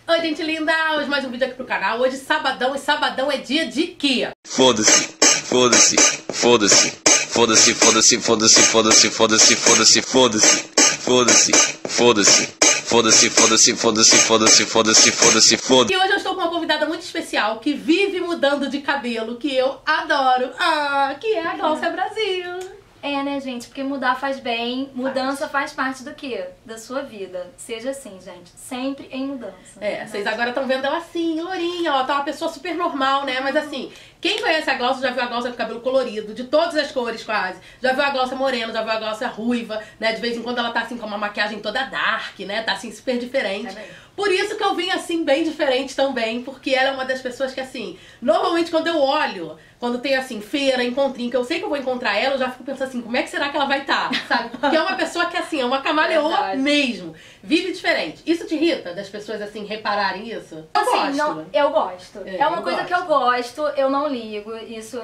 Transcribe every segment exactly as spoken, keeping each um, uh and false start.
Oi, gente linda! Hoje mais um vídeo aqui pro canal. Hoje sabadão, e sabadão é dia de quê? Foda-se, foda-se, foda-se, foda-se, foda-se, foda-se, foda-se, foda-se, foda-se, foda-se, foda-se, foda-se, foda-se, foda-se, foda-se, foda-se, foda-se, foda-se, foda-se. E hoje eu estou com uma convidada muito especial que vive mudando de cabelo, que eu adoro. Ah, que é a Glaucia Brasil. É, né, gente? Porque mudar faz bem. Mudança faz parte do quê? Da sua vida. Seja assim, gente. Sempre em mudança. É, vocês agora estão vendo ela assim, lourinha, ó, tá uma pessoa super normal, né? Mas assim, quem conhece a Glaucia já viu a Glaucia com cabelo colorido, de todas as cores quase. Já viu a Glaucia morena, já viu a Glaucia ruiva, né? De vez em quando ela tá assim com uma maquiagem toda dark, né? Tá assim super diferente. É Por isso que eu vim assim bem diferente também, porque ela é uma das pessoas que assim, normalmente quando eu olho, quando tem assim feira, encontrinho, que eu sei que eu vou encontrar ela, eu já fico pensando assim, como é que será que ela vai estar, sabe? Porque é uma pessoa que assim, é uma camaleoa Verdade. mesmo, vive diferente. Isso te irrita, das pessoas assim repararem isso? Eu Assim, gosto. não, eu gosto. É, É, uma eu coisa gosto. que eu gosto, eu não ligo, isso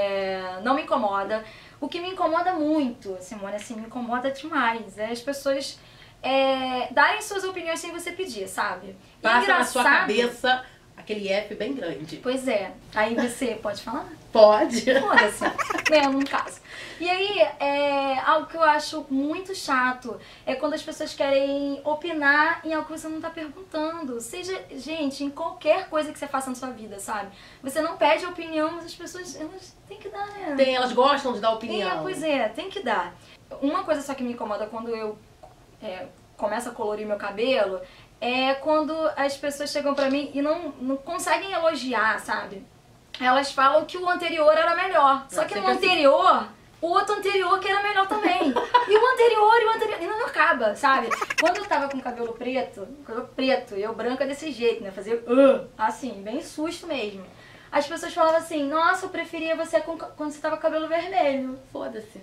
é, não me incomoda. O que me incomoda muito, Simone, assim, me incomoda demais, é as pessoas é, darem suas opiniões sem você pedir, sabe? E Passa na sua engraçado- cabeça aquele F bem grande. Pois é, aí você pode falar? Pode. Foda-se, mesmo no caso. E aí, é, algo que eu acho muito chato é quando as pessoas querem opinar em algo que você não tá perguntando. Seja, gente, em qualquer coisa que você faça na sua vida, sabe? Você não pede opinião, mas as pessoas, elas têm que dar, né? Tem, elas gostam de dar opinião. É, pois é, tem que dar. Uma coisa só que me incomoda quando eu é, começo a colorir meu cabelo é quando as pessoas chegam pra mim e não, não conseguem elogiar, sabe? Elas falam que o anterior era melhor. Só É, que no sempre assim. anterior, o outro anterior que era melhor também. E o anterior, e o anterior. E não acaba, sabe? Quando eu tava com cabelo preto, cabelo preto, e eu branca desse jeito, né? Fazia uh, assim, bem susto mesmo. As pessoas falavam assim, nossa, eu preferia você com, quando você tava com cabelo vermelho. Foda-se.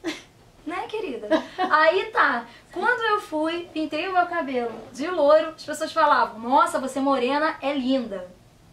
Né, querida? Aí tá, quando eu fui, pintei o meu cabelo de loiro, as pessoas falavam, nossa, você morena é linda.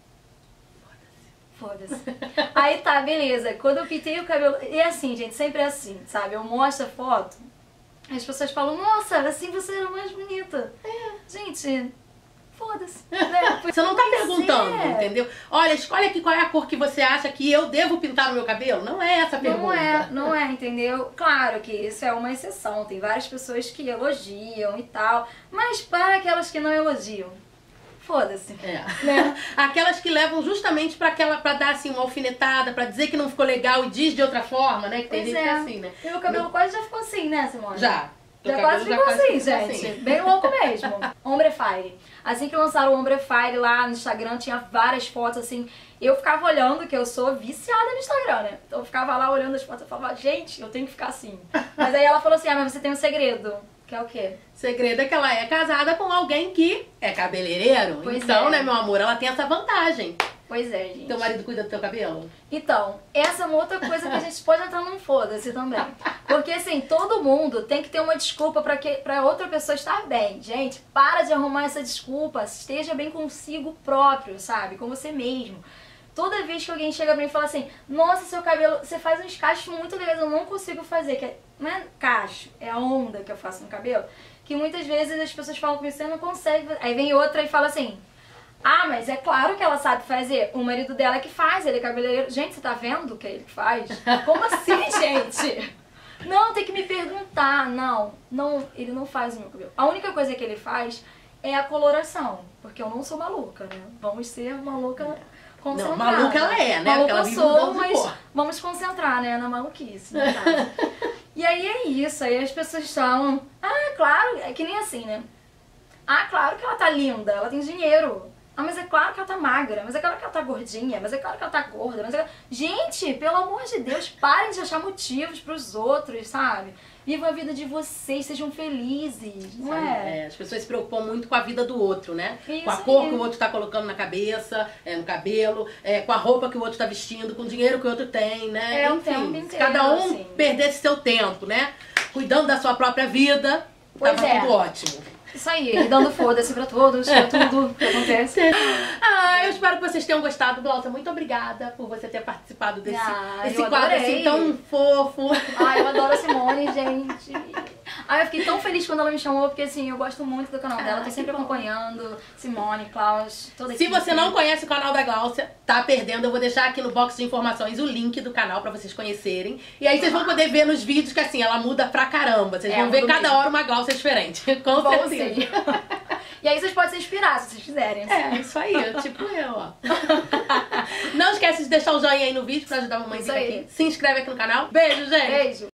Foda-se. Aí tá, beleza. Quando eu pintei o cabelo... E é assim, gente, sempre é assim, sabe? Eu mostro a foto, as pessoas falam, nossa, assim você era mais bonita. É. Gente, foda-se. Né? Você não tá Pois perguntando, é. entendeu? Olha, escolhe aqui qual é a cor que você acha que eu devo pintar no meu cabelo. Não é essa a pergunta. Não é, não é, entendeu? Claro que isso é uma exceção, tem várias pessoas que elogiam e tal, mas para aquelas que não elogiam, foda-se. É. Né? Aquelas que levam justamente pra, aquela, pra dar assim uma alfinetada, pra dizer que não ficou legal e diz de outra forma, né? Que tem Pois gente é. que é assim, né? Meu cabelo quase já ficou assim, né, Simone? Já. Teu Já cabelo quase ficou quase assim, ficou gente. assim. Bem louco mesmo. Ombre Fire. Assim que lançaram o Ombre Fire lá no Instagram, tinha várias fotos assim. Eu ficava olhando, que eu sou viciada no Instagram, né? Então eu ficava lá olhando as fotos e falava, gente, eu tenho que ficar assim. Mas aí ela falou assim, ah, mas você tem um segredo. Que é o quê? Segredo é que ela é casada com alguém que é cabeleireiro. Pois então, é. né, meu amor, ela tem essa vantagem. Pois é, gente. Teu marido cuida do teu cabelo? Então, essa é uma outra coisa que a gente pode entrar num foda-se também. Porque, assim, todo mundo tem que ter uma desculpa pra, que, pra outra pessoa estar bem. Gente, para de arrumar essa desculpa. Esteja bem consigo próprio, sabe? Com você mesmo. Toda vez que alguém chega pra mim e fala assim, nossa, seu cabelo, você faz uns cachos muito legais, eu não consigo fazer. Que é, não é cacho, é a onda que eu faço no cabelo. Que muitas vezes as pessoas falam comigo, você não consegue fazer. Aí vem outra e fala assim, ah, mas é claro que ela sabe fazer. O marido dela é que faz, ele é cabeleireiro. Gente, você tá vendo o que ele faz? Como assim, gente? Não, tem que me perguntar. Não, não, ele não faz o meu cabelo. A única coisa que ele faz é a coloração. Porque eu não sou maluca, né? Vamos ser maluca concentrada. Não, maluca ela é, né? Porque Maluca ela eu vive sou, mudando de mas cor. vamos concentrar, né? Na maluquice, no caso. E aí é isso, aí as pessoas falam, ah, claro, é que nem assim, né? Ah, claro que ela tá linda, ela tem dinheiro. Ah, mas é claro que ela tá magra, mas é claro que ela tá gordinha, mas é claro que ela tá gorda, mas é... Gente, pelo amor de Deus, parem de achar motivos pros outros, sabe? Vivam a vida de vocês, sejam felizes, não é? É, as pessoas se preocupam muito com a vida do outro, né? Isso com a cor aí. que o outro tá colocando na cabeça, é, no cabelo, é, com a roupa que o outro tá vestindo, com o dinheiro que o outro tem, né? É, o Enfim, tempo se inteiro, cada um assim. perdesse seu tempo, né? Cuidando da sua própria vida, Pois tava é. tudo ótimo. Isso aí, dando foda-se pra todos, pra tudo que acontece. Ah, eu espero que vocês tenham gostado, Glaucia. Muito obrigada por você ter participado desse Ah, esse eu quadro adorei. assim tão fofo. Ai, eu adoro a Simone, gente. Aí eu fiquei tão feliz quando ela me chamou, porque assim, eu gosto muito do canal dela, Ah, tô sempre que bom. acompanhando, Simone, Klaus, toda a Se equipe. você não conhece o canal da Gláucia, tá perdendo. Eu vou deixar aqui no box de informações o link do canal pra vocês conhecerem. E aí vocês vão poder ver nos vídeos que assim, ela muda pra caramba. Vocês É, vão ver muda cada mesmo. hora uma Gláucia diferente. Com Bom, certeza. sim. E aí vocês podem se inspirar, se vocês quiserem. É, isso aí, tipo eu, ó. Não esquece de deixar o joinha aí no vídeo pra ajudar a mamãezinha Isso aí. aqui. Se inscreve aqui no canal. Beijo, gente! Beijo!